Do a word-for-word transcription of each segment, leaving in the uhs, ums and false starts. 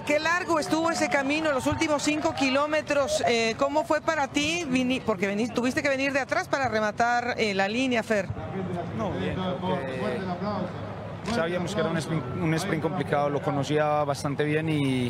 qué largo estuvo ese camino, los últimos cinco kilómetros. Eh, ¿Cómo fue para ti? Vini, porque vení, tuviste que venir de atrás para rematar eh, la línea, Fer. No, bien, sabíamos que era un sprint, un sprint complicado, lo conocía bastante bien y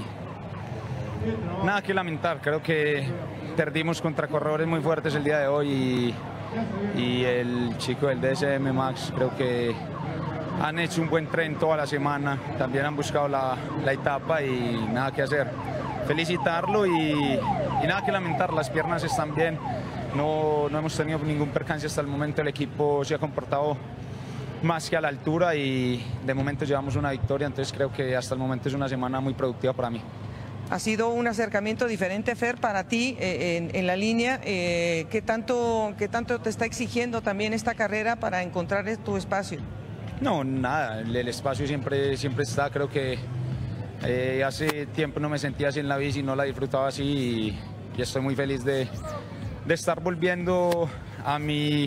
nada que lamentar. Creo que perdimos contra corredores muy fuertes el día de hoy y, y el chico del D S M Max creo que han hecho un buen tren toda la semana, también han buscado la, la etapa y nada que hacer. Felicitarlo y, y nada que lamentar, las piernas están bien, no, no hemos tenido ningún percance hasta el momento, el equipo se ha comportado más que a la altura y de momento llevamos una victoria, entonces creo que hasta el momento es una semana muy productiva para mí. Ha sido un acercamiento diferente, Fer, para ti eh, en, en la línea. Eh, ¿qué tanto, ¿Qué tanto te está exigiendo también esta carrera para encontrar tu espacio? No, nada, el, el espacio siempre, siempre está, creo que eh, hace tiempo no me sentía así en la bici, no la disfrutaba así y, y estoy muy feliz de, de estar volviendo a mi,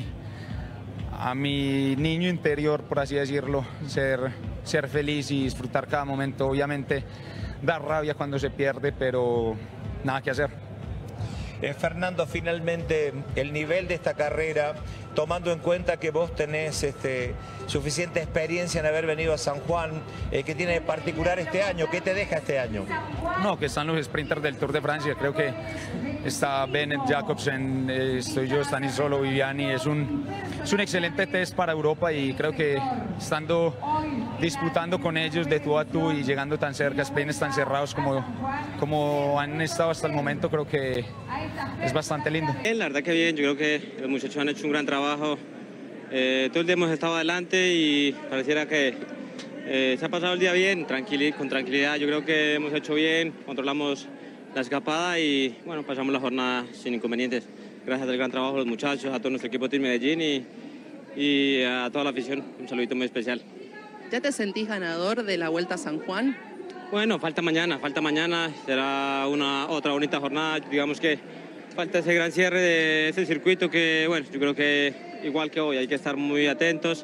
a mi niño interior, por así decirlo, ser, ser feliz y disfrutar cada momento. Obviamente da rabia cuando se pierde, pero nada que hacer. Eh, Fernando, finalmente el nivel de esta carrera, tomando en cuenta que vos tenés este, suficiente experiencia en haber venido a San Juan, eh, ¿qué tiene de particular este año? ¿Qué te deja este año? No, que están los sprinters del Tour de Francia, creo que está Bennett, Jacobsen, eh, estoy yo, Stanisolo, Viviani, es un, es un excelente test para Europa y creo que estando disputando con ellos de tú a tú y llegando tan cerca, peines tan cerrados como, como han estado hasta el momento, creo que es bastante lindo. Bien, la verdad que bien, yo creo que los muchachos han hecho un gran trabajo, eh, todo el día hemos estado adelante y pareciera que eh, se ha pasado el día bien, tranquil, con tranquilidad, yo creo que hemos hecho bien, controlamos la escapada y bueno, pasamos la jornada sin inconvenientes. Gracias al gran trabajo de los muchachos, a todo nuestro equipo Team Medellín y, y a toda la afición, un saludito muy especial. ¿Ya te sentís ganador de la Vuelta a San Juan? Bueno, falta mañana, falta mañana, será una otra bonita jornada, digamos que falta ese gran cierre de ese circuito que, bueno, yo creo que igual que hoy hay que estar muy atentos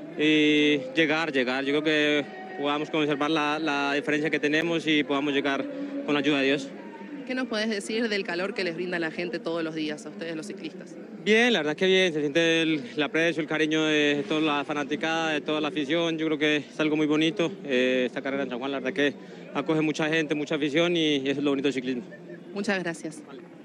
y llegar, llegar, yo creo que podamos conservar la, la diferencia que tenemos y podamos llegar con la ayuda de Dios. ¿Qué nos podés decir del calor que les brinda la gente todos los días a ustedes los ciclistas? Bien, la verdad que bien, se siente el, el aprecio, el cariño de toda la fanaticada, de toda la afición, yo creo que es algo muy bonito, eh, esta carrera en San Juan, la verdad que acoge mucha gente, mucha afición y eso es lo bonito del ciclismo. Muchas gracias. Vale.